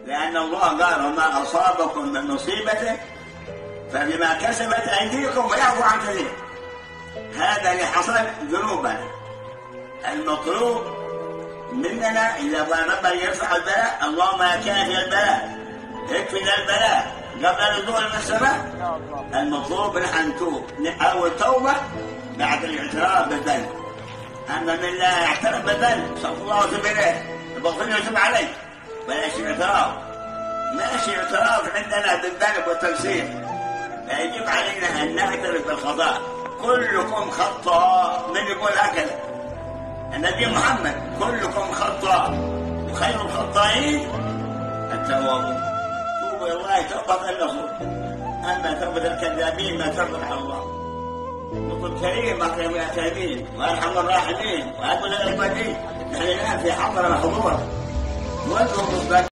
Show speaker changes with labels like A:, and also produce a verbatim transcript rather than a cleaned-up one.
A: لأن الله قال وما أصابكم من مصيبة فبما كسبت أيديكم ويعفو عن كثير. هذا اللي حصل ذنوبنا. المطلوب مننا إذا ربنا يرفع البلاء اللهم يا كافي البلاء اكفنا البلاء قبل نزول من السماء. المطلوب نحن نتوب أول توبة بعد الاعتراف بالذنب. أما من لا يعترف بالذنب صلى الله عليه وسلم البغض يتوب عليه ماشي اعتراف ماشي اعتراف عندنا بالذنب والتقصير. يجب علينا أن نعترف بالخطأ. كلكم خطاء. من يقول هكذا؟ النبي محمد كلكم خطاء وخير الخطائين التوابون. توبوا إلى الله توبة النصوح. أما توبة الكذابين ما ترضى على الله. نقول كريم أكرم الأكرمين وأرحم الراحمين وأقول الأكبرين. نحن الآن في حضرة محظورة.